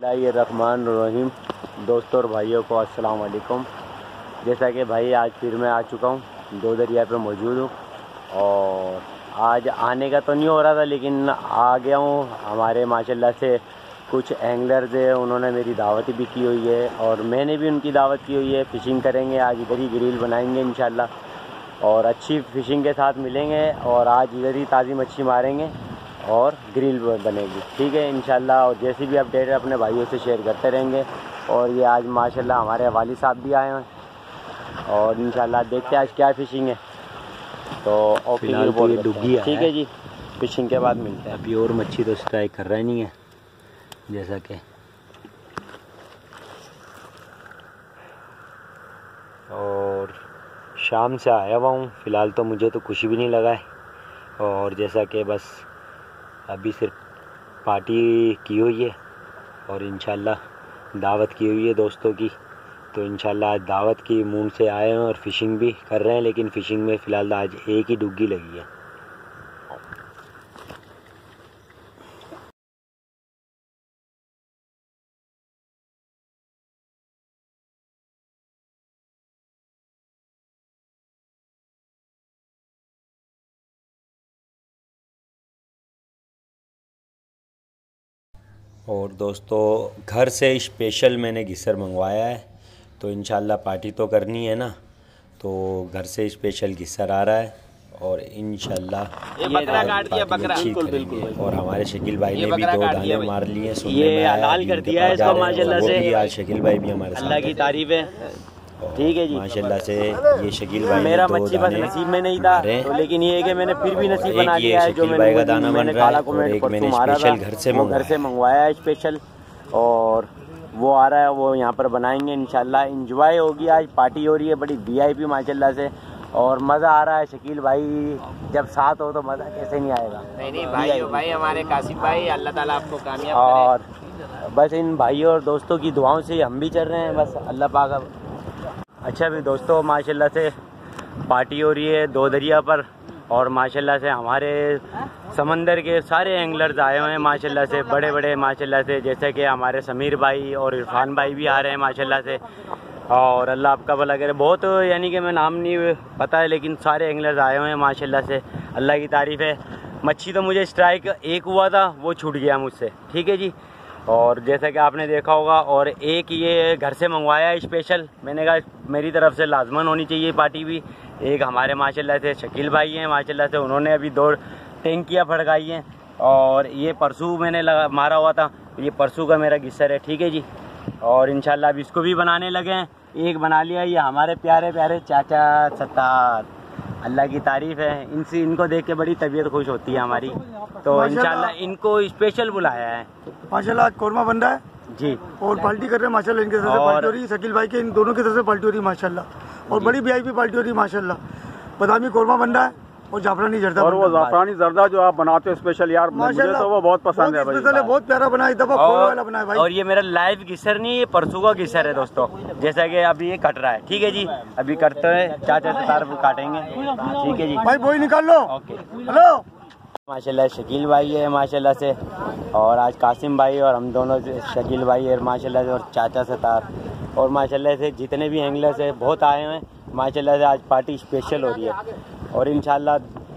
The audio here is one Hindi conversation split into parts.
रहमान दोस्तों और भाइयों को अस्सलाम वालेकुम। जैसा कि भाई आज फिर मैं आ चुका हूँ, दो दरिया पे मौजूद हूँ और आज आने का तो नहीं हो रहा था लेकिन आ गया हूँ। हमारे माशाल्लाह से कुछ एंगलर्स है, उन्होंने मेरी दावत भी की हुई है और मैंने भी उनकी दावत की हुई है। फ़िशिंग करेंगे आज, इधर ही ग्रिल बनाएंगे इंशाल्लाह और अच्छी फ़िशिंग के साथ मिलेंगे और आज इधर ही ताज़ी मच्छी मारेंगे और ग्रिल बनेगी, ठीक है इंशाल्लाह। और जैसी भी अपडेट है अपने भाइयों से शेयर करते रहेंगे। और ये आज माशाल्लाह हमारे वाली साहब भी आए हैं और इंशाल्लाह देखते हैं आज क्या फ़िशिंग है। तो ओके ये डुग्गी है, ठीक है जी, फ़िशिंग के बाद मिलते हैं। अभी और मच्छी तो स्ट्राइक कर रहा नहीं है जैसा कि, और शाम से आया हुआ हूँ। फ़िलहाल तो मुझे तो कुछ भी नहीं लगा है और जैसा कि बस अभी सिर्फ पार्टी की हुई है और इंशाल्लाह दावत की हुई है दोस्तों की। तो इंशाल्लाह आज दावत की मूड से आए हैं और फ़िशिंग भी कर रहे हैं, लेकिन फ़िशिंग में फ़िलहाल आज एक ही डुग्गी लगी है। और दोस्तों घर से स्पेशल मैंने घिसर मंगवाया है, तो इंशाल्लाह पार्टी तो करनी है ना, तो घर से स्पेशल घिसर आ रहा है और इंशाल्लाह ये बकरा काट दिया, बकरा बिल्कुल। और हमारे शकील भाई ने भी 2 दाने मार लिए, ये हलाल कर दिया है इसको माशाल्लाह से। आज शकील भाई भी हमारे साथ, अल्लाह की तारीफ है, ठीक है जी माशाल्लाह से। ये शकील भाई मेरा मच्छी बस नसीब में नहीं था तो, लेकिन ये है कि मैंने फिर भी नसीब बना लिया है। जो मैंने काला कमेंट पर तुम्हारा घर से मंगवाया है स्पेशल और वो आ रहा है, वो यहाँ पर बनाएंगे इंशाल्लाह। एंजॉय होगी, आज पार्टी हो रही है बड़ी वीआईपी माशाल्लाह से और मज़ा आ रहा है। शकील भाई जब साथ हो तो मज़ा कैसे नहीं आएगा। नहीं भाई हमारे कासिम भाई, अल्लाह ताला आपको कामयाब और बस इन भाइयों और दोस्तों की दुआओं से हम भी चल रहे हैं, बस अल्लाह पाक। अच्छा भी दोस्तों माशाल्लाह से पार्टी हो रही है 2 दरिया पर और माशाल्लाह से हमारे समंदर के सारे एंगलर्स आए हुए हैं माशाल्लाह से, बड़े बड़े माशाल्लाह से, जैसे कि हमारे समीर भाई और इरफान भाई भी आ रहे हैं माशाल्लाह से। और अल्लाह आपका भला करे। बहुत यानी कि मैं नाम नहीं पता है लेकिन सारे एंगलर्स आए हुए हैं माशाल्लाह से, अल्लाह की तारीफ़ है। मच्छी तो मुझे स्ट्राइक एक हुआ था, वो छूट गया मुझसे, ठीक है जी। और जैसा कि आपने देखा होगा, और एक ये घर से मंगवाया है स्पेशल, मैंने कहा मेरी तरफ से लाजमन होनी चाहिए पार्टी भी। एक हमारे माशाल्लाह से शकील भाई हैं माशाल्लाह से, उन्होंने अभी 2 टैंकियाँ फड़काई हैं और ये परसों मैंने मारा हुआ था, ये परसों का मेरा घिसर है, ठीक है जी। और इंशाल्लाह अब इसको भी बनाने लगे हैं, एक बना लिया। ये हमारे प्यारे प्यारे चाचा सत्तार, अल्लाह की तारीफ़ है। इनको देख के बड़ी तबीयत खुश होती है हमारी, तो इंशाल्लाह इनको स्पेशल बुलाया है माशाल्लाह। आज कोरमा बन रहा है जी और पार्टी कर रहे हैं माशाल्लाह। इनके तरफ से पार्टी हो रही है, शकील भाई के इन दोनों की तरफ से पार्टी हो रही है माशाल्लाह, और बड़ी वीआईपी पार्टी हो रही है माशाल्लाह। बादामी कोरमा बन रहा है और जाफरानी जर्दा, और वो जाफरानी जर्दा जो आप बनाते हो स्पेशल यार, मुझे तो वो बहुत पसंद है भाई, बहुत प्यारा बना, एक दफा खोल वाला बना है भाई। और ये मेरा लाइव घिसर नहीं, ये परसों का घिसर है दोस्तों, जैसा कि अभी ये कट रहा है, ठीक है जी। अभी करते हैं, चाचा से तार काटेंगे, ठीक है जी भाई, बोई निकाल लो। ओके, हेलो माशाल्लाह शकील भाई है माशाल्लाह से, और आज कासिम भाई और हम दोनों शकील भाई है माशाल्लाह से, और चाचा सतार और माशाल्लाह से जितने भी एंगलर्स है बहुत आए हैं माशाल्लाह से। आज पार्टी स्पेशल हो रही है और इंशाल्लाह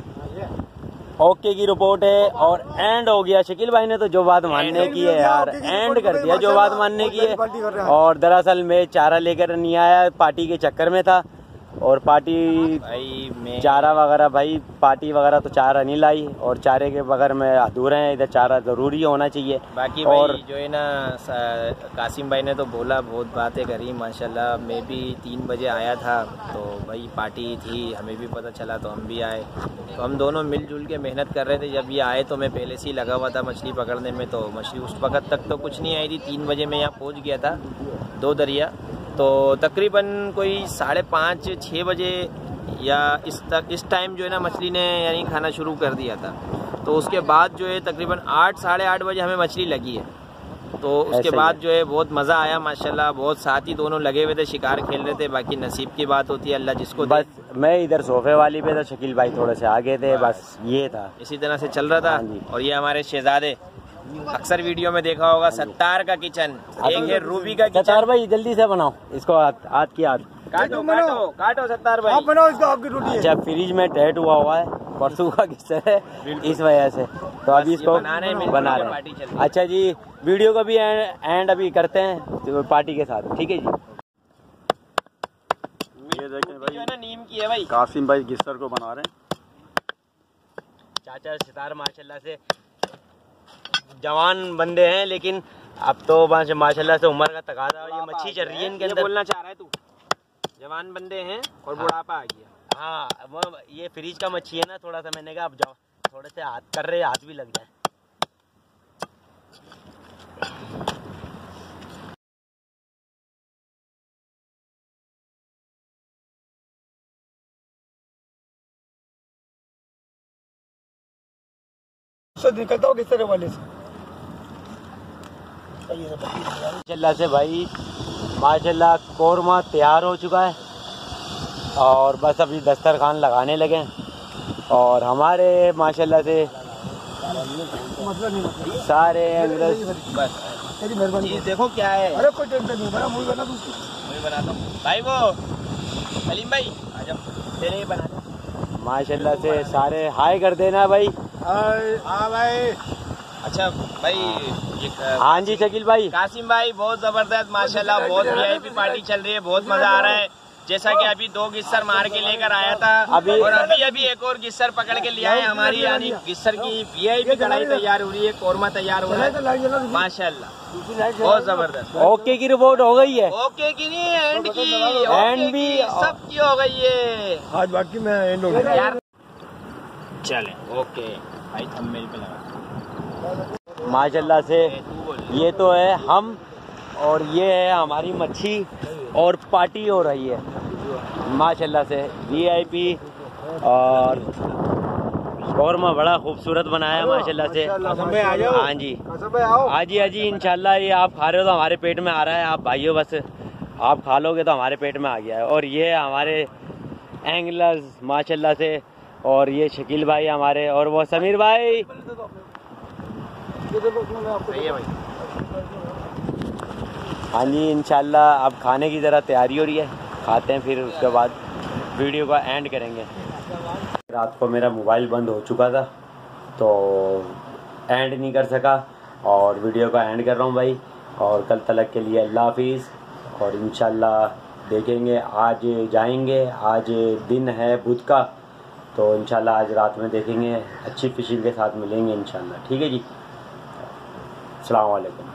ओके की रिपोर्ट है। और एंड हो गया, शकील भाई ने तो जो बात मानने की है यार, एंड कर दिया जो बात मानने की है। और दरअसल मैं चारा लेकर नहीं आया, पार्टी के चक्कर में था, और पार्टी भाई में चारा वगैरह, भाई पार्टी वगैरह तो चारा नहीं लाई, और चारे के बगैर में अधूरे हैं, इधर चारा ज़रूरी होना चाहिए। बाकी और भाई जो है ना, कासिम भाई ने तो बोला, बहुत बातें करी माशाल्लाह। मैं भी 3 बजे आया था तो भाई पार्टी थी, हमें भी पता चला तो हम भी आए, तो हम दोनों मिलजुल के मेहनत कर रहे थे। जब ये आए तो मैं पहले से ही लगा हुआ था मछली पकड़ने में, तो मछली उस वक्त तक तो कुछ नहीं आई थी। 3 बजे मैं यहाँ पहुँच गया था 2 दरिया, तो तकरीबन कोई 5:30-6 बजे या इस टाइम जो है ना मछली ने यानी खाना शुरू कर दिया था। तो उसके बाद जो है तकरीबन 8 साढ़े 8 बजे हमें मछली लगी है। तो उसके बाद जो है बहुत मज़ा आया माशाल्लाह। बहुत साथी दोनों लगे हुए थे, शिकार खेल रहे थे। बाकी नसीब की बात होती है, अल्लाह जिसको बस मैं इधर सोफे वाली पे था, शकील भाई थोड़े से आगे थे, बस ये था, इसी तरह से चल रहा था। और ये हमारे शहजादे अक्सर वीडियो में देखा होगा सत्तार का किचन, एक है रूबी का किचन। सत्तार भाई जल्दी से बनाओ इसको, हाथ की हाथ काटो काटो काटो सत्तार भाई, आप बनाओ इसको, आपकी रोटी है। अच्छा फ्रिज में टैट हुआ है, परसों का किस्सा है इस वजह से, तो अभी इसको बना रहे हैं। अच्छा जी, वीडियो का भी एंड अभी करते हैं तो पार्टी के साथ, ठीक है जी। ये देखें भाई, ना नीम की है भाई, कासिम भाई गिस्सर को बना रहे हैं। चाचा सितार माशाल्लाह से जवान बंदे हैं, लेकिन अब तो माशाल्लाह से उम्र का तकाजा, ये मच्छी चल रही है इनके अंदर। बोलना चाह रहा है तू, जवान बंदे हैं और बुढ़ापा आ गया। हाँ वो ये फ्रिज का मच्छी है ना, थोड़ा सा मैंने कहा अब जाओ थोड़े से हाथ कर रहे, हाथ भी लग जाए। निकलता हूँ किस तरह वाले से माशाल्लाह से भाई, माशाल्लाह कोरमा तैयार हो चुका है और बस अभी दस्तरखान लगाने लगे और हमारे माशाल्लाह से सारे बस तेरी मेहरबानी। देखो क्या है। अरे कोई टेंशन नहीं, बना मूवी बना दूँ, मैं बनाता हूँ भाई। वो सलीम भाई आ जाओ, तेरे ही बना दो। माशाल्लाह से सारे हाय कर देना भाई। हाँ भाई। अच्छा भाई, ये हाँ जी शकील भाई। कासिम भाई बहुत जबरदस्त माशाल्लाह, बहुत वीआईपी पार्टी चल रही है, बहुत मजा आ रहा है। जैसा कि अभी 2 गिस्सर मार के लेकर आया था और अभी एक और गिस्सर पकड़ के लिया है। हमारी यानी गिस्सर की वीआईपी कढ़ाई तैयार हो रही है, कोरमा तैयार हो रहा है माशाल्लाह, बहुत जबरदस्त। ओके की रिपोर्ट हो गई है? ओके की नहीं, एंड की, एंड भी सबकी हो गई है आज, बाकी मैं एंड हो गया यार। चले ओके भाई, थंबनेल पे लगा। माशाल्लाह से ये तो है हम, और ये है हमारी मच्छी और पार्टी हो रही है माशाल्लाह से। वीआईपी और कोरमा बड़ा खूबसूरत बनाया माशाल्लाह से। हाँ जी हाँ जी इंशाल्लाह। ये आप खा रहे हो तो हमारे पेट में आ रहा है, आप भाइयों बस आप खा लोगे तो हमारे पेट में आ गया है। और ये हमारे एंगलर्स माशाल्लाह से, और ये शकील भाई हमारे, और वो समीर भाई। हाँ जी इंशाल्लाह अब खाने की ज़रा तैयारी हो रही है, खाते हैं फिर उसके बाद वीडियो का एंड करेंगे। रात को मेरा मोबाइल बंद हो चुका था तो एंड नहीं कर सका और वीडियो का एंड कर रहा हूँ भाई। और कल तलक के लिए अल्लाह हाफिज़, और इंशाल्लाह देखेंगे, आज जाएंगे, आज दिन है बुध का, तो इंशाल्लाह आज रात में देखेंगे, अच्छी फिशिंग के साथ मिलेंगे इंशाल्लाह, ठीक है जी। अस्सलाम वालेकुम।